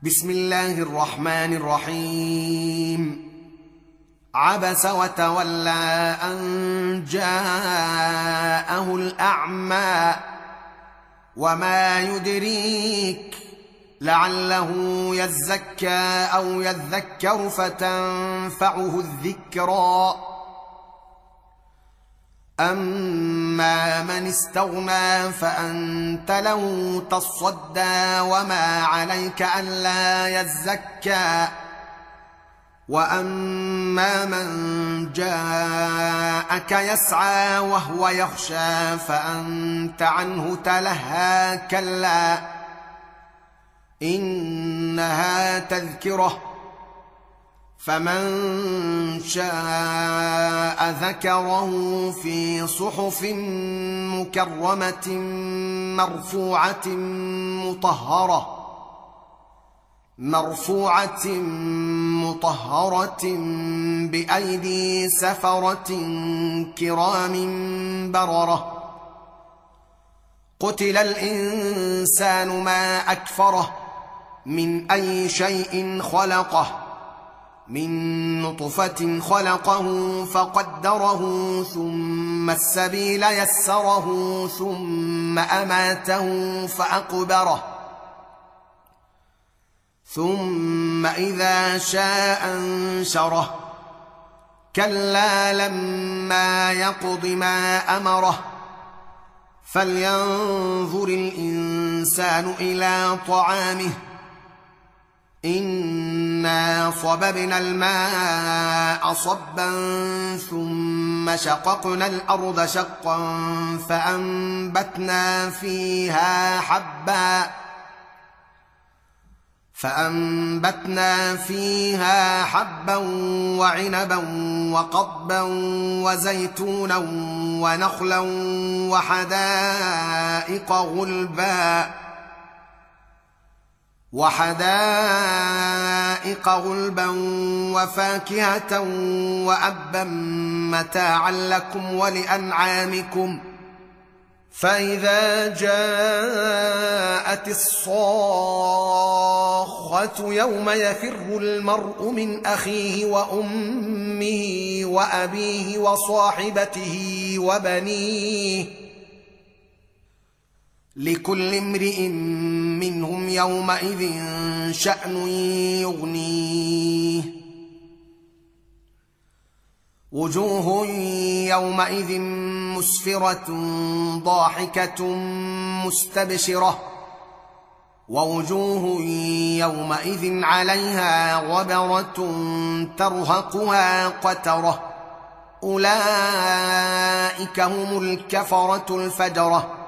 بسم الله الرحمن الرحيم. عبس وتولى أن جاءه الأعمى وما يدريك لعله يزكى أو يذكر فتنفعه الذكرى. أما من استغنى فأنت له تصدى وما عليك ألا يزكى. وأما من جاءك يسعى وهو يخشى فأنت عنه تلهى. كلا إنها تذكرة فمن شاء ذكره في صحف مكرمة مرفوعة مطهرة بأيدي سفرة كرام بررة. قتل الإنسان ما أكفره من أي شيء خلقه من نطفة خلقه فقدره ثم السبيل يسره ثم أماته فأقبره ثم إذا شاء أنشره. كلا لما يقض ما أمره فلينظر الإنسان إلى طعامه إنا صببنا الماء صبا ثم شققنا الأرض شقا فأنبتنا فيها حبا وعنبا وقضبا وزيتونا ونخلا وحدائق غلبا وفاكهة وأبا متاعا لكم ولأنعامكم. فإذا جاءت الصاخة يوم يفر المرء من أخيه وأمه وأبيه وصاحبته وبنيه لكل امرئ منهم يومئذ شأن يغنيه. وجوه يومئذ مسفرة ضاحكة مستبشرة ووجوه يومئذ عليها غبرة ترهقها قترة. أولئك هم الكفرة الفجرة.